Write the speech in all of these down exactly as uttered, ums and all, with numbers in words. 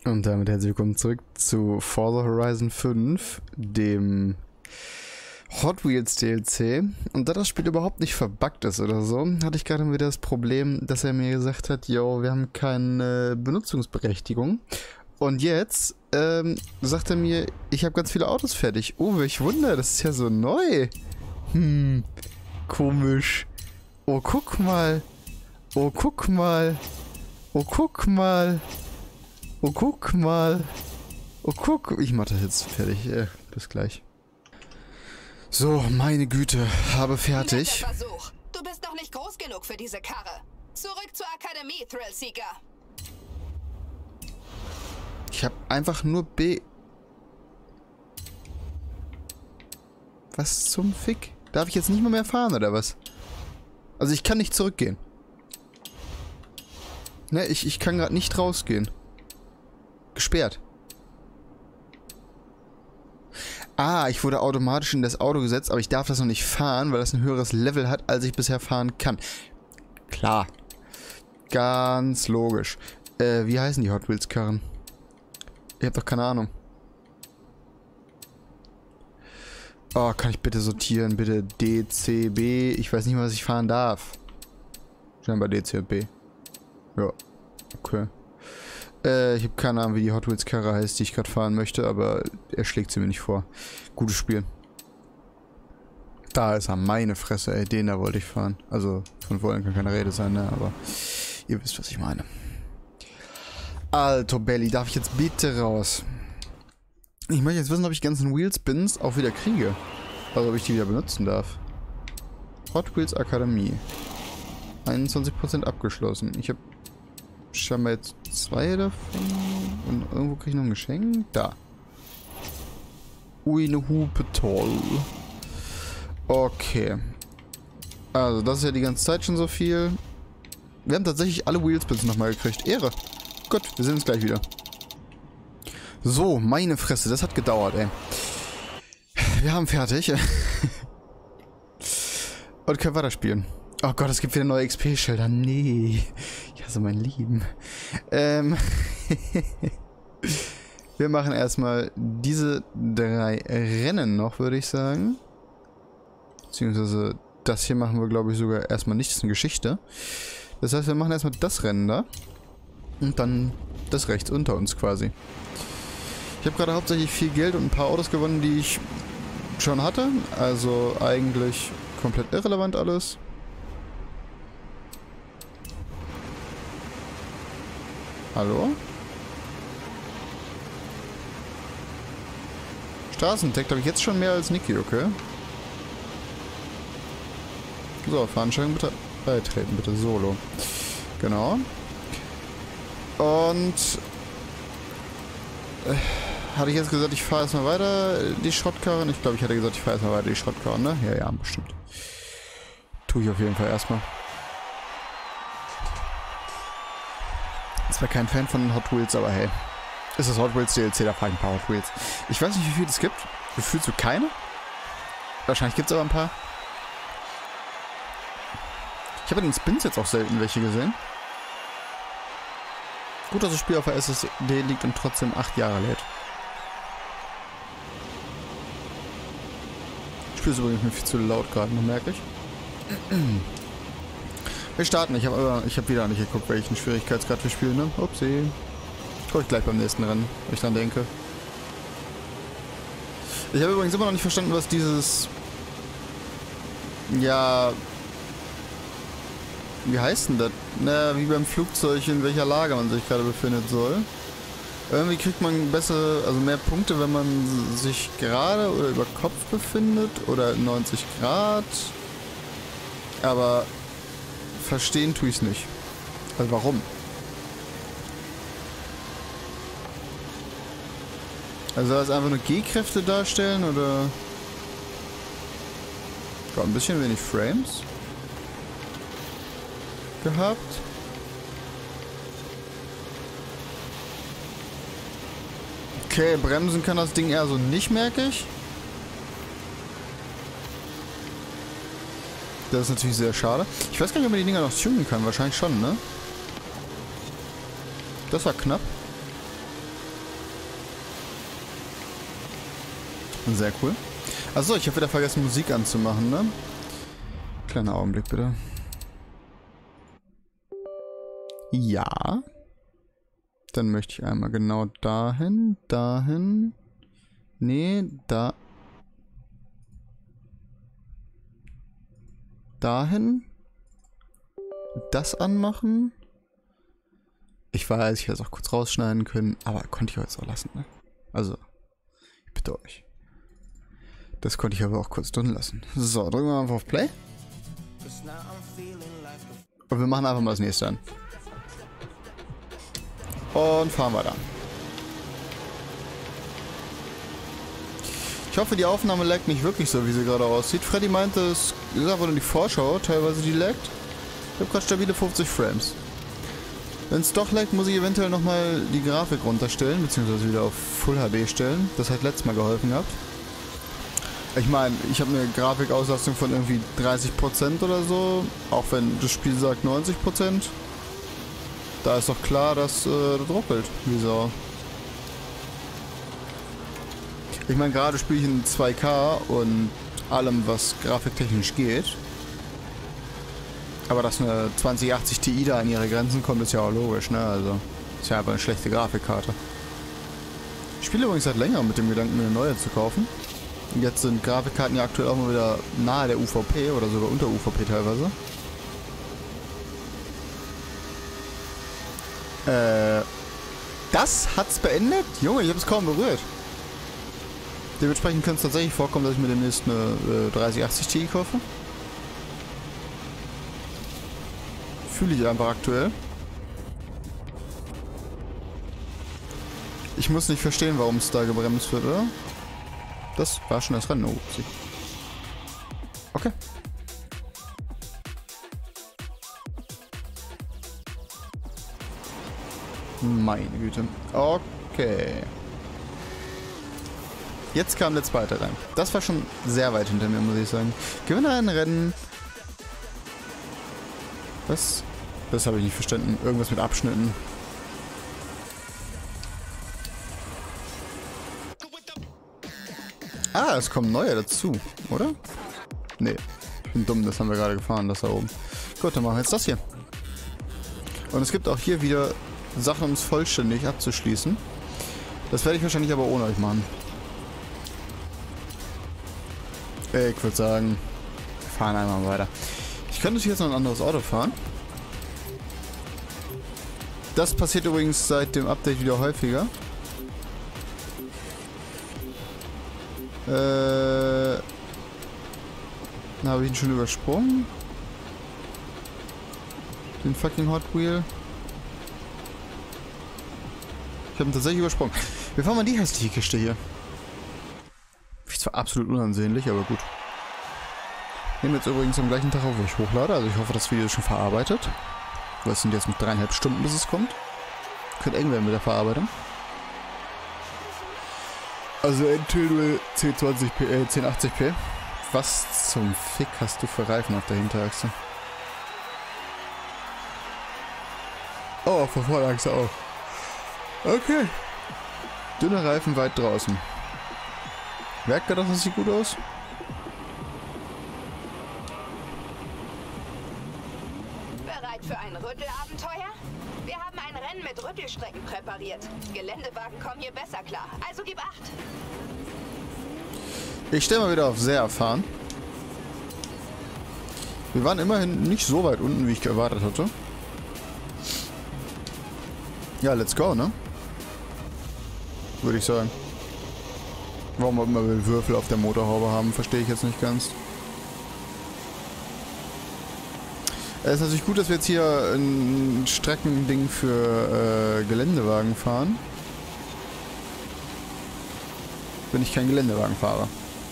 Und damit herzlich willkommen zurück zu Forza Horizon fünf, dem Hot Wheels D L C. Und da das Spiel überhaupt nicht verbuggt ist oder so, hatte ich gerade wieder das Problem, dass er mir gesagt hat, yo, wir haben keine Benutzungsberechtigung. Und jetzt ähm, sagt er mir, ich habe ganz viele Autos fertig. Oh, welch Wunder, das ist ja so neu. Hm, komisch. Oh, guck mal. Oh, guck mal. Oh, guck mal. Oh, guck mal. Oh, guck. Ich mach das jetzt fertig. Äh, bis gleich. So, meine Güte. Habe fertig. Netter Versuch. Du bist noch nicht groß genug für diese Karre. Zurück zur Akademie, Thrillseeker. Ich habe einfach nur B... Was zum Fick? Darf ich jetzt nicht mal mehr fahren, oder was? Also ich kann nicht zurückgehen. Ne, ich, ich kann gerade nicht rausgehen. Gesperrt. Ah, ich wurde automatisch in das Auto gesetzt, aber ich darf das noch nicht fahren, weil das ein höheres Level hat, als ich bisher fahren kann. Klar. Ganz logisch. Äh, wie heißen die Hot Wheels Karren? Ich hab doch keine Ahnung. Oh, kann ich bitte sortieren? Bitte D, C, B. Ich weiß nicht mal, was ich fahren darf. Scheinbar D, C und B. Ja. Okay. Äh, ich habe keine Ahnung, wie die Hot Wheels Karre heißt, die ich gerade fahren möchte, aber er schlägt sie mir nicht vor. Gutes Spiel. Da ist er, meine Fresse, ey. Den da wollte ich fahren. Also, von wollen kann keine Rede sein, ne? Aber ihr wisst, was ich meine. Alter Belly, darf ich jetzt bitte raus? Ich möchte jetzt wissen, ob ich die ganzen Wheelspins auch wieder kriege. Also, ob ich die wieder benutzen darf. Hot Wheels Akademie. einundzwanzig Prozent abgeschlossen. Ich habe scheinbar jetzt zwei davon. Und irgendwo kriege ich noch ein Geschenk. Da. Ui, ne Hupe, toll. Okay. Also, das ist ja die ganze Zeit schon so viel. Wir haben tatsächlich alle Wheelspins nochmal gekriegt. Ehre. Gut, wir sehen uns gleich wieder. So, meine Fresse, das hat gedauert, ey. Wir haben fertig. Und können weiterspielen. Oh Gott, es gibt wieder neue X P-Schilder. Nee. Ich hasse mein Leben. Ähm. Wir machen erstmal diese drei Rennen noch, würde ich sagen. Beziehungsweise das hier machen wir, glaube ich, sogar erstmal nicht. Das ist eine Geschichte. Das heißt, wir machen erstmal das Rennen da. Und dann das rechts unter uns quasi. Ich habe gerade hauptsächlich viel Geld und ein paar Autos gewonnen, die ich schon hatte. Also eigentlich komplett irrelevant alles. Hallo? Straßentech habe ich jetzt schon mehr als Niki, okay? So, Veranstaltung bitte beitreten, bitte solo. Genau. Und äh, hatte ich jetzt gesagt, ich fahre erstmal weiter die Schrottkarren? Ich glaube, ich hatte gesagt, ich fahre erstmal weiter die Schrottkarren, ne? Ja, ja, bestimmt. Tue ich auf jeden Fall erstmal. Ich war kein Fan von Hot Wheels, aber hey. Ist das Hot Wheels D L C, da fahre ich ein paar Hot Wheels. Ich weiß nicht, wie viel es gibt. Gefühlst du keine? Wahrscheinlich gibt es aber ein paar. Ich habe in den Spins jetzt auch selten welche gesehen. Gut, dass das Spiel auf der S S D liegt und trotzdem acht Jahre lädt. Das Spiel ist übrigens mir viel zu laut gerade, merke ich. Wir starten. Ich habe aber ich habe wieder nicht geguckt, welchen Schwierigkeitsgrad wir spielen, ne? Upsi. Guck ich gleich beim nächsten Rennen, wenn ich dran denke. Ich habe übrigens immer noch nicht verstanden, was dieses... Ja... Wie heißt denn das? Na, wie beim Flugzeug, in welcher Lage man sich gerade befindet soll. Irgendwie kriegt man besser, also mehr Punkte, wenn man sich gerade oder über Kopf befindet oder neunzig Grad. Aber verstehen tue ich es nicht. Also warum? Also soll es einfach nur G-Kräfte darstellen oder... War ein bisschen wenig Frames gehabt. Okay, bremsen kann das Ding eher so nicht, merke ich. Das ist natürlich sehr schade. Ich weiß gar nicht, ob man die Dinger noch tunen kann. Wahrscheinlich schon, ne? Das war knapp. Sehr cool. Achso, ich habe wieder vergessen, Musik anzumachen, ne? Kleiner Augenblick, bitte. Ja. Dann möchte ich einmal genau dahin, dahin. Nee, da. Dahin. Das anmachen. Ich weiß, ich hätte es auch kurz rausschneiden können, aber konnte ich auch jetzt auch lassen, ne? Also, ich bitte euch. Das konnte ich aber auch kurz drin lassen. So, drücken wir einfach auf Play. Und wir machen einfach mal das nächste an. Und fahren weiter. Ich hoffe, die Aufnahme laggt nicht wirklich so, wie sie gerade aussieht. Freddy meinte, es ist einfach nur die Vorschau, teilweise die laggt. Ich habe gerade stabile fünfzig Frames. Wenn es doch laggt, muss ich eventuell nochmal die Grafik runterstellen, beziehungsweise wieder auf Full H D stellen. Das hat letztes Mal geholfen gehabt. Ich meine, ich habe eine Grafikauslastung von irgendwie dreißig Prozent oder so, auch wenn das Spiel sagt neunzig Prozent. Da ist doch klar, dass äh, das ruckelt. Wieso? Ich meine, gerade spiele ich in zwei K und allem, was grafiktechnisch geht. Aber dass eine zwanzig achtzig Ti da an ihre Grenzen kommt, ist ja auch logisch, ne? Also, ist ja aber eine schlechte Grafikkarte. Ich spiele übrigens seit längerem mit dem Gedanken, mir eine neue zu kaufen. Und jetzt sind Grafikkarten ja aktuell auch mal wieder nahe der U V P oder sogar unter U V P teilweise. Äh, das hat's beendet? Junge, ich habe es kaum berührt. Dementsprechend könnte es tatsächlich vorkommen, dass ich mir demnächst eine äh, dreißig achtzig Ti kaufe. Fühle ich einfach aktuell. Ich muss nicht verstehen, warum es da gebremst wird, oder? Das war schon das Rennen. Oh, okay. Meine Güte. Okay. Jetzt kam der zweite rein. Das war schon sehr weit hinter mir, muss ich sagen. Gewinner ein Rennen. Was? Das habe ich nicht verstanden. Irgendwas mit Abschnitten. Ah, es kommen neue dazu, oder? Nee, ich bin dumm, das haben wir gerade gefahren, das da oben. Gut, dann machen wir jetzt das hier. Und es gibt auch hier wieder Sachen, um es vollständig abzuschließen. Das werde ich wahrscheinlich aber ohne euch machen. Ich würde sagen, wir fahren einmal weiter. Ich könnte jetzt noch ein anderes Auto fahren. Das passiert übrigens seit dem Update wieder häufiger. Äh, da habe ich ihn schon übersprungen. Den fucking Hot Wheel. Ich habe ihn tatsächlich übersprungen. Wir fahren mal die hässliche Kiste hier. Ist zwar absolut unansehnlich, aber gut. Ich nehme jetzt übrigens am gleichen Tag auf, wo ich hochlade. Also ich hoffe, das Video ist schon verarbeitet. Was sind jetzt noch dreieinhalb Stunden, bis es kommt. Könnte eng werden mit der Verarbeitung. Also N T null zehn zwanzig p, äh, zehn achtzig p. Was zum Fick hast du für Reifen auf der Hinterachse? Oh, auf der Vorderachse auch. Okay. Dünne Reifen weit draußen. Merkt ihr das? Das sieht gut aus? Bereit für ein Rüttelabenteuer? Wir haben ein Rennen mit Rüttelstrecken präpariert. Geländewagen kommen hier besser klar. Also gib acht. Ich stelle mal wieder auf sehr erfahren. Wir waren immerhin nicht so weit unten, wie ich erwartet hatte. Ja, let's go, ne? Würde ich sagen. Warum wir immer Würfel auf der Motorhaube haben, verstehe ich jetzt nicht ganz. Es ist natürlich gut, dass wir jetzt hier ein Streckending für äh, Geländewagen fahren. Wenn ich kein Geländewagen fahre.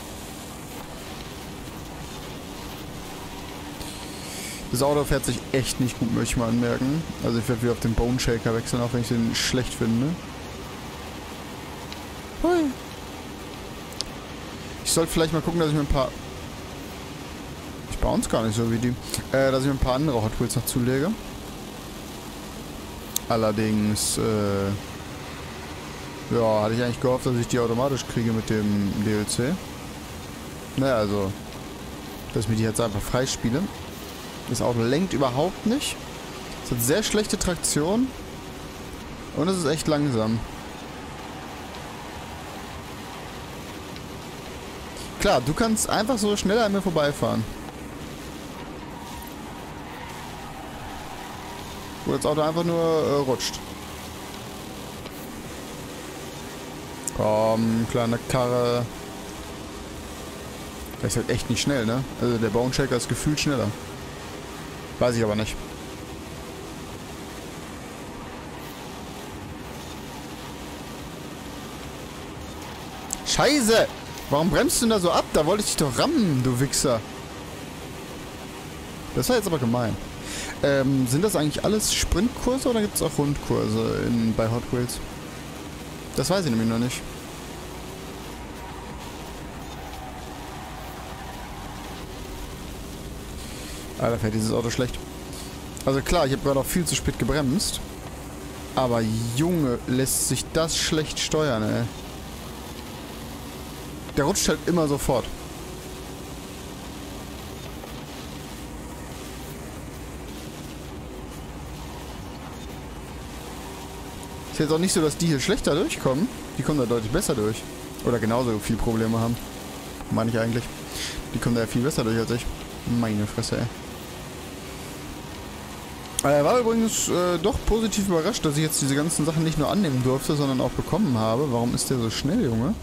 Das Auto fährt sich echt nicht gut, möchte ich mal anmerken. Also ich werde wieder auf den Bone Shaker wechseln, auch wenn ich den schlecht finde. Hui. Ich sollte vielleicht mal gucken, dass ich mir ein paar... Ich baue uns gar nicht so wie die. Äh, dass ich mir ein paar andere Hot Wheels noch zulege. Allerdings, äh... Ja, hatte ich eigentlich gehofft, dass ich die automatisch kriege mit dem D L C. Naja, also, dass ich mir die jetzt einfach freispiele. Das Auto lenkt überhaupt nicht. Es hat sehr schlechte Traktion. Und es ist echt langsam. Klar, du kannst einfach so schneller an mir vorbeifahren. Wo das Auto einfach nur äh, rutscht. Komm, kleine Karre. Der ist halt echt nicht schnell, ne? Also der Bone Shaker ist gefühlt schneller. Weiß ich aber nicht. Scheiße! Warum bremst du denn da so ab? Da wollte ich dich doch rammen, du Wichser. Das war jetzt aber gemein. Ähm, sind das eigentlich alles Sprintkurse oder gibt es auch Rundkurse in, bei Hot Wheels? Das weiß ich nämlich noch nicht. Alter, fährt dieses Auto schlecht. Also klar, ich habe gerade auch viel zu spät gebremst. Aber Junge, lässt sich das schlecht steuern, ey. Der rutscht halt immer sofort. Ist jetzt auch nicht so, dass die hier schlechter durchkommen. Die kommen da deutlich besser durch. Oder genauso viel Probleme haben. Meine ich eigentlich. Die kommen da ja viel besser durch als ich. Meine Fresse, ey. Er war übrigens äh, doch positiv überrascht, dass ich jetzt diese ganzen Sachen nicht nur annehmen durfte, sondern auch bekommen habe. Warum ist der so schnell, Junge?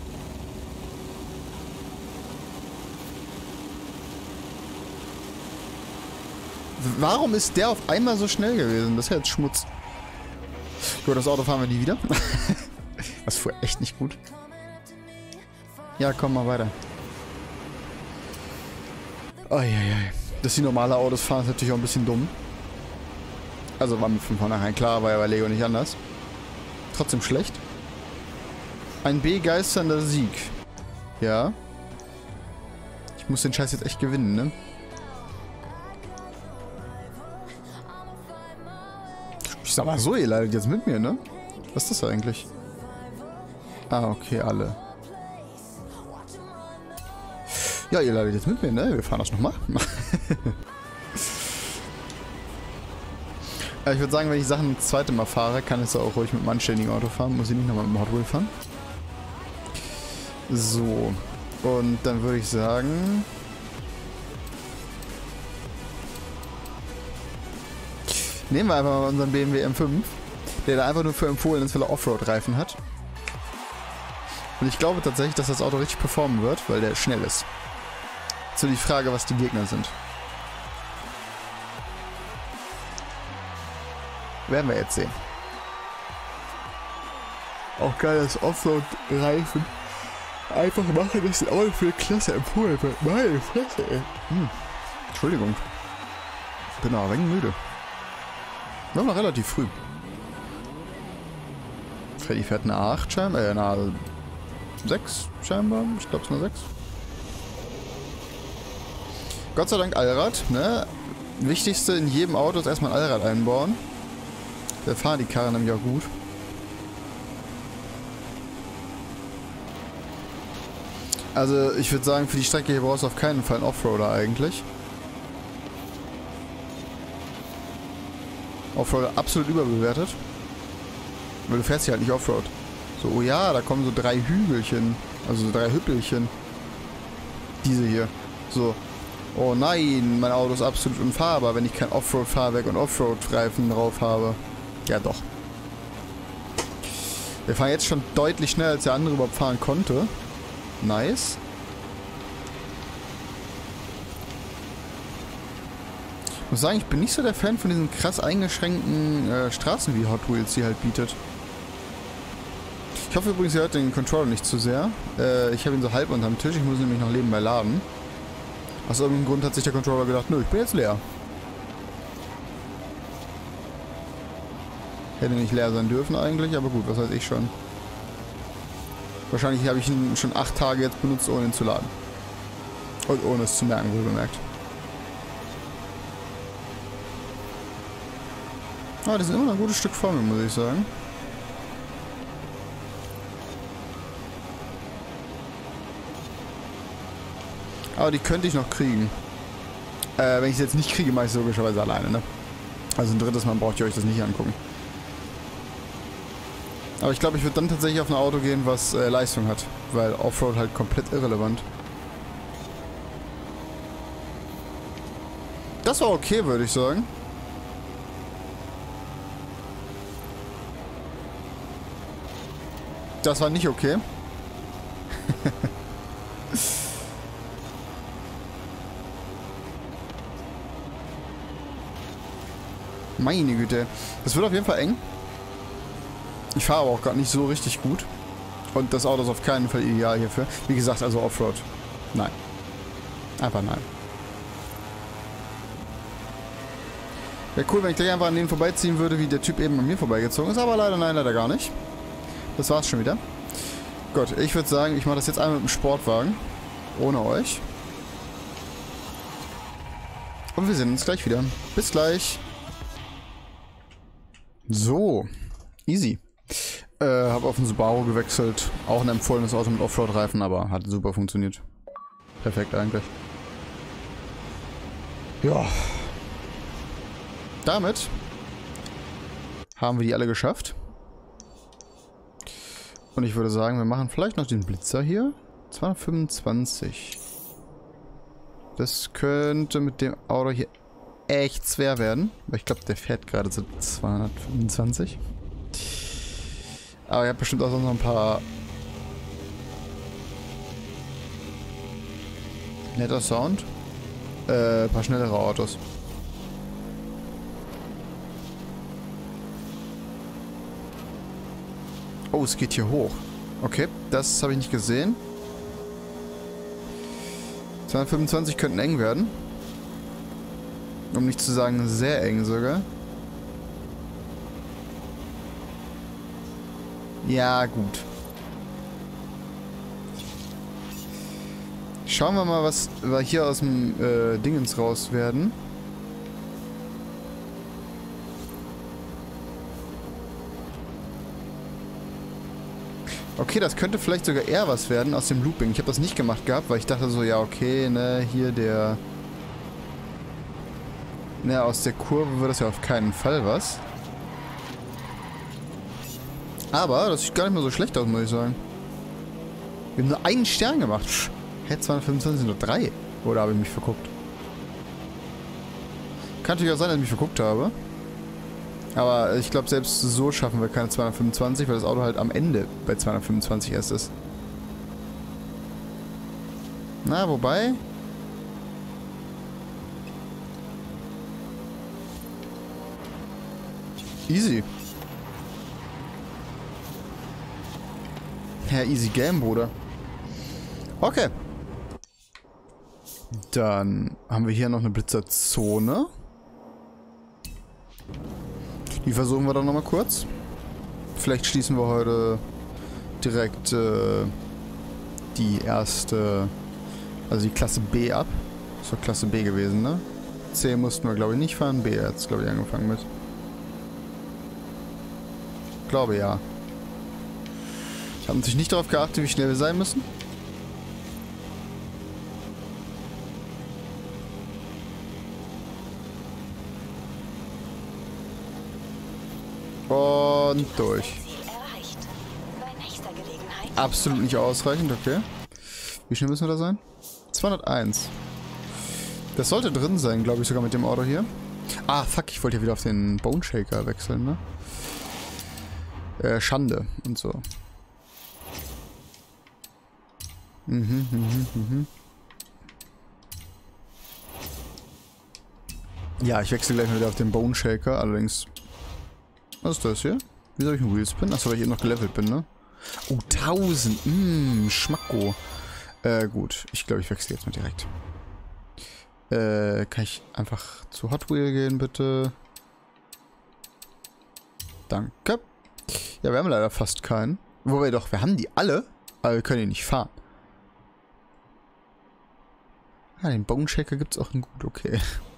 Warum ist der auf einmal so schnell gewesen? Das ist ja jetzt Schmutz. Gut, das Auto fahren wir nie wieder. Das fuhr echt nicht gut. Ja, komm mal weiter. Eieiei. Dass die normale Autos fahren, ist natürlich auch ein bisschen dumm. Also war mir von vornherein klar, war ja bei Lego nicht anders. Trotzdem schlecht. Ein begeisternder Sieg. Ja. Ich muss den Scheiß jetzt echt gewinnen, ne? Ich sag mal so, ihr leidet jetzt mit mir, ne? Was ist das eigentlich? Ah, okay, alle. Ja, ihr leidet jetzt mit mir, ne? Wir fahren das nochmal. Ich würde sagen, wenn ich Sachen das zweite Mal fahre, kann ich auch ruhig mit einem anständigen Auto fahren. Muss ich nicht nochmal mit dem Hot Wheel fahren. So. Und dann würde ich sagen... Nehmen wir einfach mal unseren B M W M fünf, der da einfach nur für empfohlen ist, weil er Offroad-Reifen hat. Und ich glaube tatsächlich, dass das Auto richtig performen wird, weil der schnell ist. Jetzt nur die Frage, was die Gegner sind. Werden wir jetzt sehen. Auch geil, dass Offroad-Reifen einfach machen, dass das Auto für Klasse empfohlen wird. Meine Fresse, ey. Hm. Entschuldigung. Bin aber ein wenig müde. Wir noch relativ früh. Freddy fährt eine acht scheinbar, äh, eine sechs scheinbar. Ich glaube es eine sechs. Gott sei Dank Allrad, ne? Wichtigste in jedem Auto ist erstmal ein Allrad einbauen. Da fahren die Karren nämlich auch gut. Also ich würde sagen, für die Strecke hier brauchst du auf keinen Fall einen Offroader eigentlich. Offroad absolut überbewertet. Weil du fährst hier halt nicht Offroad. So, oh ja, da kommen so drei Hügelchen. Also so drei Hüppelchen. Diese hier. So. Oh nein, mein Auto ist absolut unfahrbar, wenn ich kein Offroad-Fahrwerk und Offroad-Reifen drauf habe. Ja doch. Wir fahren jetzt schon deutlich schneller, als der andere überhaupt fahren konnte. Nice. Ich muss sagen, ich bin nicht so der Fan von diesen krass eingeschränkten äh, Straßen, wie Hot Wheels sie halt bietet. Ich hoffe übrigens, ihr hört den Controller nicht zu sehr. Äh, ich habe ihn so halb unterm Tisch, ich muss ihn nämlich noch nebenbei laden. Aus irgendeinem Grund hat sich der Controller gedacht, nö, ich bin jetzt leer. Hätte nicht leer sein dürfen eigentlich, aber gut, was weiß ich schon. Wahrscheinlich habe ich ihn schon acht Tage jetzt benutzt, ohne ihn zu laden. Und ohne es zu merken, wohl bemerkt. Aber das ist immer noch ein gutes Stück vor mir, muss ich sagen. Aber die könnte ich noch kriegen. Äh, wenn ich sie jetzt nicht kriege, mache ich es logischerweise alleine, ne? Also ein drittes Mal braucht ihr euch das nicht angucken. Aber ich glaube, ich würde dann tatsächlich auf ein Auto gehen, was äh, Leistung hat. Weil Offroad halt komplett irrelevant. Das war okay, würde ich sagen. Das war nicht okay. Meine Güte. Das wird auf jeden Fall eng. Ich fahre aber auch gerade nicht so richtig gut. Und das Auto ist auf keinen Fall ideal hierfür. Wie gesagt, also Offroad. Nein. Einfach nein. Wäre cool, wenn ich gleich einfach an denen vorbeiziehen würde, wie der Typ eben an mir vorbeigezogen ist. Aber leider nein, leider gar nicht. Das war's schon wieder. Gut, ich würde sagen, ich mache das jetzt einmal mit dem Sportwagen. Ohne euch. Und wir sehen uns gleich wieder. Bis gleich. So. Easy. Äh, habe auf den Subaru gewechselt. Auch ein empfohlenes Auto mit Offroad-Reifen, aber hat super funktioniert. Perfekt eigentlich. Ja. Damit haben wir die alle geschafft. Und ich würde sagen, wir machen vielleicht noch den Blitzer hier. zweihundertfünfundzwanzig. Das könnte mit dem Auto hier echt schwer werden. Weil ich glaube, der fährt gerade so zweihundertfünfundzwanzig. Aber ihr habt bestimmt auch noch ein paar... netter Sound. Äh, ein paar schnellere Autos. Oh, es geht hier hoch. Okay, das habe ich nicht gesehen. zweihundertfünfundzwanzig könnten eng werden. Um nicht zu sagen, sehr eng sogar. Ja, gut. Schauen wir mal, was wir hier aus dem äh, Dingens raus werden. Okay, das könnte vielleicht sogar eher was werden aus dem Looping. Ich habe das nicht gemacht gehabt, weil ich dachte so, ja okay, ne, hier der... Ne, aus der Kurve wird das ja auf keinen Fall was. Aber das sieht gar nicht mehr so schlecht aus, muss ich sagen. Wir haben nur einen Stern gemacht. Hä, zweihundertfünfundzwanzig sind nur drei. Oder habe ich mich verguckt? Kann natürlich auch sein, dass ich mich verguckt habe. Aber ich glaube, selbst so schaffen wir keine zweihundertfünfundzwanzig, weil das Auto halt am Ende bei zweihundertfünfundzwanzig erst ist. Na, wobei... Easy. Ja, easy game, Bruder. Okay. Dann haben wir hier noch eine Blitzerzone. Die versuchen wir dann nochmal kurz. Vielleicht schließen wir heute direkt äh, die erste, also die Klasse B ab. Das war Klasse B gewesen, ne? C mussten wir, glaube ich, nicht fahren. B hat es, glaube ich, angefangen mit. Glaube, ja. Ich habe natürlich nicht darauf geachtet, wie schnell wir sein müssen. Und durch. Absolut nicht ausreichend, okay. Wie schnell müssen wir da sein? zweihunderteins. Das sollte drin sein, glaube ich, sogar mit dem Auto hier. Ah, fuck, ich wollte ja wieder auf den Bone Shaker wechseln, ne? Äh, Schande und so. Mhm, mhm, mhm. Ja, ich wechsle gleich mal wieder auf den Bone Shaker, allerdings... Was ist das hier? Wieso habe ich einen Wheelspin? Achso, weil ich eben noch gelevelt bin, ne? Oh, tausend. Mmm, Schmacko. Äh, gut. Ich glaube, ich wechsle jetzt mal direkt. Äh, kann ich einfach zu Hot Wheel gehen, bitte? Danke. Ja, wir haben leider fast keinen. Wobei doch, wir haben die alle, aber wir können die nicht fahren. Ah, den Bone Shaker gibt es auch in gut, okay.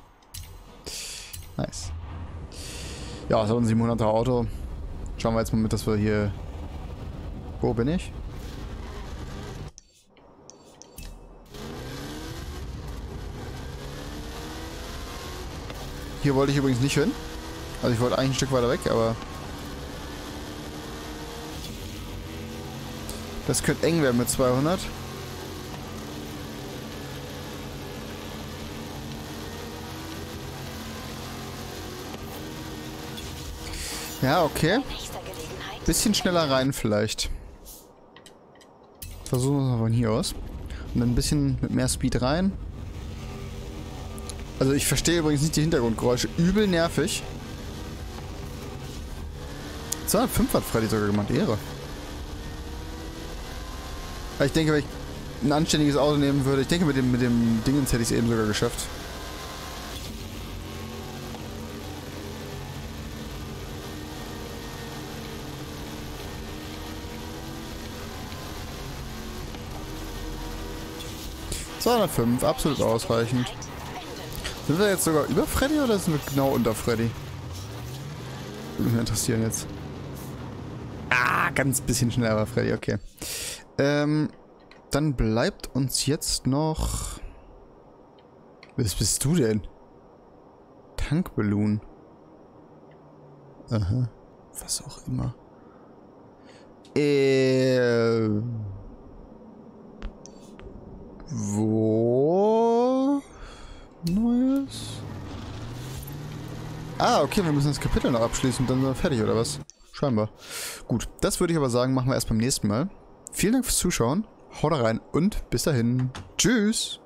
Nice. Ja, das ist ein siebenhunderter Auto. Schauen wir jetzt mal mit, dass wir hier... Wo bin ich? Hier wollte ich übrigens nicht hin. Also ich wollte eigentlich ein Stück weiter weg, aber... Das könnte eng werden mit zweihundert. Ja, okay. Bisschen schneller rein vielleicht. Versuchen wir es mal von hier aus. Und dann ein bisschen mit mehr Speed rein. Also ich verstehe übrigens nicht die Hintergrundgeräusche. Übel nervig. zweihundertfünf hat Freddy sogar gemacht. Ehre. Ich denke, wenn ich ein anständiges Auto nehmen würde, ich denke mit dem, mit dem Dingens hätte ich es eben sogar geschafft. zweihundertfünf, absolut ausreichend. Sind wir jetzt sogar über Freddy oder sind wir genau unter Freddy? Würde mich interessieren jetzt. Ah, ganz bisschen schneller war Freddy, okay. Ähm, dann bleibt uns jetzt noch... Was bist du denn? Tankballon. Aha. Was auch immer. Äh... Wo? Neues? Ah, okay, wir müssen das Kapitel noch abschließen und dann sind wir fertig, oder was? Scheinbar. Gut, das würde ich aber sagen, machen wir erst beim nächsten Mal. Vielen Dank fürs Zuschauen, haut rein und bis dahin. Tschüss!